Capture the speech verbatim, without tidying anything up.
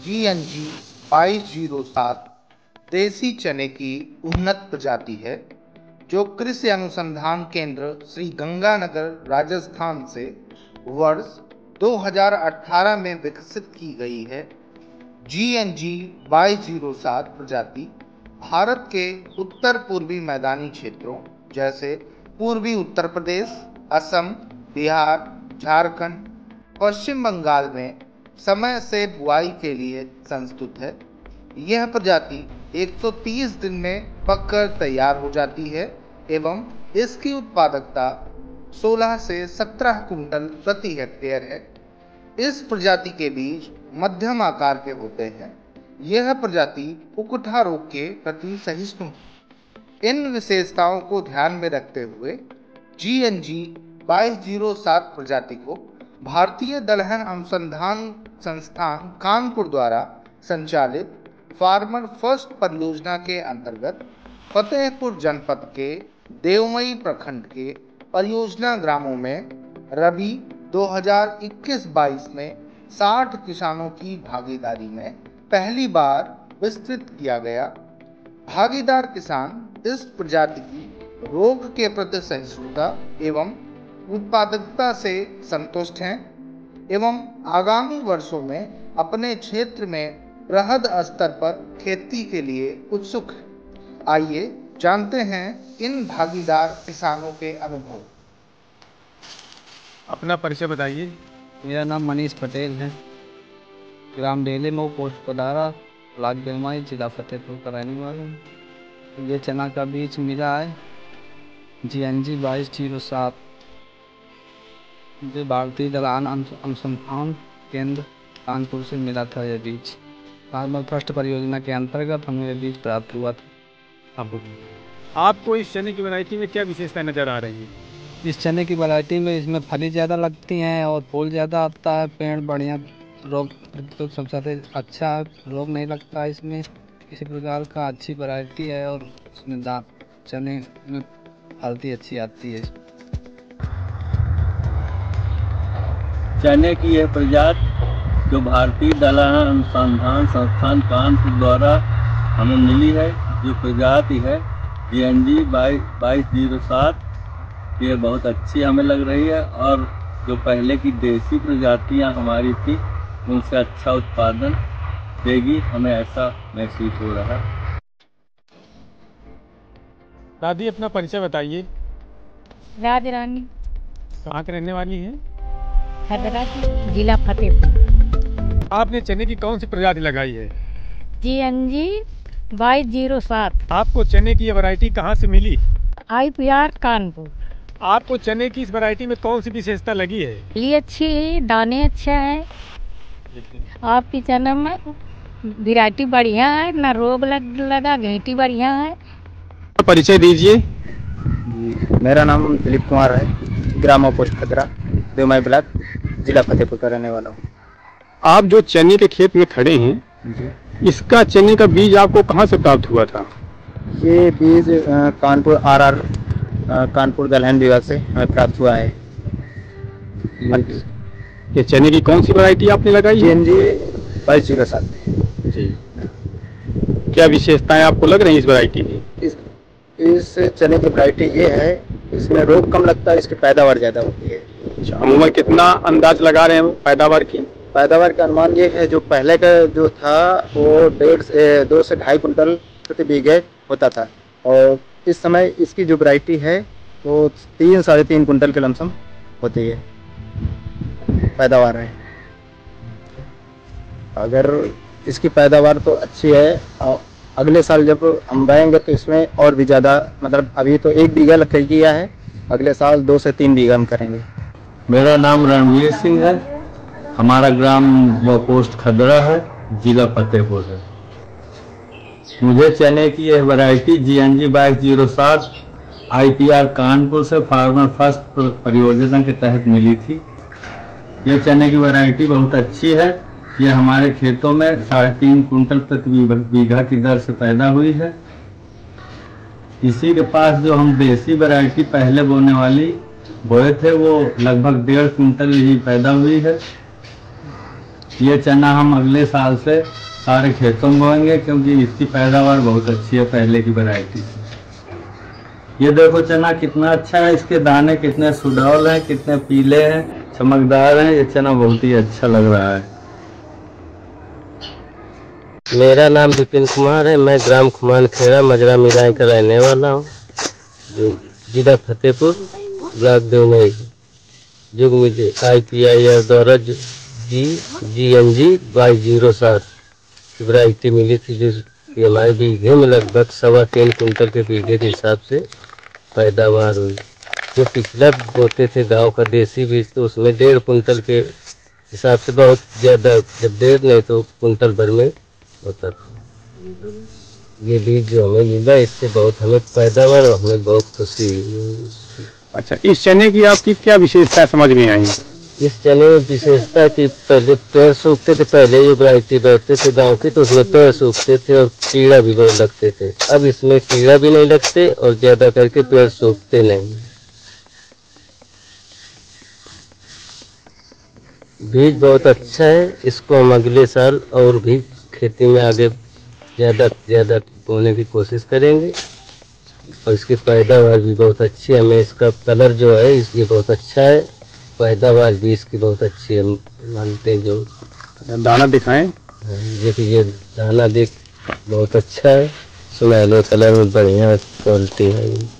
G N G बाईस zero सात देसी चने की उन्नत प्रजाति है, जो कृषि अनुसंधान केंद्र श्री गंगानगर राजस्थान से वर्ष दो हज़ार अठारह में विकसित की गई है। जी एन जी बाईस जीरो सात प्रजाति भारत के उत्तर पूर्वी मैदानी क्षेत्रों जैसे पूर्वी उत्तर प्रदेश, असम, बिहार, झारखंड, पश्चिम बंगाल में समय से बुआई के लिए संस्तुत है। यह प्रजाति एक सौ तीस दिन में पककर तैयार हो जाती है एवं इसकी उत्पादकता सोलह से सत्रह कुंटल प्रति हेक्टेयर है। इस प्रजाति के बीज मध्यम आकार के होते हैं। यह प्रजाति उकठा रोग के प्रति सहिष्णु है। इन विशेषताओं को ध्यान में रखते हुए जी एन जी बाईस जीरो सात प्रजाति को भारतीय दलहन अनुसंधान संस्थान कानपुर द्वारा संचालित फार्मर फर्स्ट परियोजना के अंतर्गत फतेहपुर जनपद के देवमई प्रखंड के परियोजना ग्रामों में रबी दो हज़ार इक्कीस बाईस में साठ किसानों की भागीदारी में पहली बार विस्तृत किया गया। भागीदार किसान इस प्रजाति की रोग के प्रति सहिष्णुता एवं उत्पादकता से संतुष्ट हैं एवं आगामी वर्षों में अपने क्षेत्र में बृहद स्तर पर खेती के लिए उत्सुक हैं। आइए जानते हैं इन भागीदार किसानों के अनुभव। अपना परिचय बताइए। मेरा नाम मनीष पटेल है, ग्राम डेले मऊ, पोस्ट पडारा, ब्लॉक बेलमाई, जिला फतेहपुर का रहने वाला हूँ। ये चना का बीज मिला है जी एन जी बाईस जीरो सात, जो भारतीय दलहन अनुसंधान केंद्र कानपुर से मिला था। यह बीज फार्मर फर्स्ट परियोजना के अंतर्गत हमें यह बीज प्राप्त हुआ था। आपको इस चने की वैरायटी में क्या विशेषताएं नजर आ रही है? इस चने की वैरायटी में इसमें फली ज़्यादा लगती हैं और फूल ज़्यादा आता है। पेड़ बढ़िया, रोग तो सबसे अच्छा है, रोग नहीं लगता है इसमें किसी प्रकार का। अच्छी वैरायटी है और इसमें दाम चने में फलती अच्छी आती है। चने की यह प्रजाति जो भारतीय दलहन अनुसंधान संस्थान कानपुर द्वारा हमें मिली है, जो प्रजाति है जी एन जी बाईस जीरो सात, ये बहुत अच्छी हमें लग रही है और जो पहले की देसी प्रजातियां हमारी थी उनसे अच्छा उत्पादन देगी, हमें ऐसा महसूस हो रहा है। दादी, अपना परिचय बताइए। राज रानी। कहाँ के रहने वाली हैं? हैदराबाद, जिला फतेहपुर। आपने चने की कौन सी प्रजाति लगाई है? जी एन जी बाईस जीरो सात। आपको चने की ये वैरायटी कहाँ से मिली? I P R Kanpur. आपको चने की इस वैरायटी में कौन सी विशेषता लगी है? ये अच्छी है, दाने अच्छा है, आपकी चने में वैरायटी बढ़िया है, ना रोग लग लगा, घेटी बढ़िया है। परिचय दीजिए। मेरा नाम दिलीप कुमार है, ग्राम पोस्ट खदरा, देवमई ब्लॉक, जिला फतेहपुर का रहने वाला हूँ। आप जो चने के खेत में खड़े हैं, इसका चने का बीज आपको कहाँ से प्राप्त हुआ था? ये बीज कानपुर आर आर कानपुर दलहन विभाग से हमें प्राप्त हुआ है। ये चने की कौन सी वैरायटी आपने लगाई? जी एन जी बाईस जीरो सात। जी, क्या विशेषताएं आपको लग रही है इस वैरायटी की? इस इस चने की वैरायटी ये है, इसमें रोग कम लगता है, इसकी पैदावार ज़्यादा होती है। अच्छा, अमूमन कितना अंदाज लगा रहे हैं पैदावार की? पैदावार का अनुमान ये है, जो पहले का जो था वो डेढ़ से दो से ढाई कुंटल प्रति बीघे होता था और इस समय इसकी जो वैरायटी है वो तीन साढ़े तीन कुंटल के लमसम होती है पैदावार है। अगर इसकी पैदावार तो अच्छी है और अगले साल जब हम बोएंगे तो इसमें और भी ज़्यादा, मतलब अभी तो एक बीघा लग किया है, अगले साल दो से तीन बीघा हम करेंगे। मेरा नाम रणवीर सिंह है, हमारा ग्राम पोस्ट खदरा है, जिला फतेहपुर है। मुझे चने की यह वैरायटी जी एन जी बाईस जीरो सात आई पी आर कानपुर से फार्मर फर्स्ट परियोजना के तहत मिली थी। यह चने की वैरायटी बहुत अच्छी है। यह हमारे खेतों में साढ़े तीन कुंटल प्रति बीघा की दर से पैदा हुई है। इसी के पास जो हम देसी वैरायटी पहले बोने वाली बोए थे वो लगभग डेढ़ कुंटल ही पैदा हुई है। ये चना हम अगले साल से सारे खेतों में बोएंगे क्योंकि इसकी पैदावार बहुत अच्छी है पहले की वैरायटी से। ये देखो चना कितना अच्छा है, इसके दाने कितने सुडौल हैं, कितने पीले हैं, चमकदार हैं। ये चना बहुत ही अच्छा लग रहा है। मेरा नाम विपिन कुमार है। मैं ग्राम खुमान खेड़ा मजरा मिराई का रहने वाला हूँ, जो जिला फतेहपुर ब्लॉक देवनई, जो मुझे आई पी आई आर द्वारा जी जी एन जी बाईस जीरो सात की वैरायटी मिली थी, जो कि हमारे बीघे में लगभग सवा तीन कुंटल के बीघे के हिसाब से पैदावार हुई। जो पिछला बोते थे गांव का देसी बीज, तो उसमें डेढ़ कुंटल के हिसाब से बहुत ज़्यादा, जब डेढ़ नहीं तो कुंटल भर में होता था। ये बीज जो हमें मिला, इससे बहुत हमें पैदावार और हमें बहुत खुशी हुई। अच्छा, इस चने की आपकी क्या विशेषता समझ में आई? इस चने में विशेषता कि पहले पेड़ सूखते थे, पहले जो वैरायटी बैठते थे गांव की, तो उसमें पेड़ सूखते थे और कीड़ा भी बहुत लगते थे। अब इसमें कीड़ा भी नहीं लगते और ज्यादा करके पेड़ सूखते नहीं। बीज बहुत अच्छा है, इसको हम अगले साल और भी खेती में आगे ज्यादा ज्यादा बोने की कोशिश करेंगे और इसकी पैदावार भी बहुत अच्छी है। हमें इसका कलर जो है ये बहुत अच्छा है, पैदावार भी इसकी बहुत अच्छी है मानते हैं। जो दाना दिखाएं, देखिए ये दाना देख बहुत अच्छा है, सुनहरे कलर में बढ़िया क्वालिटी है।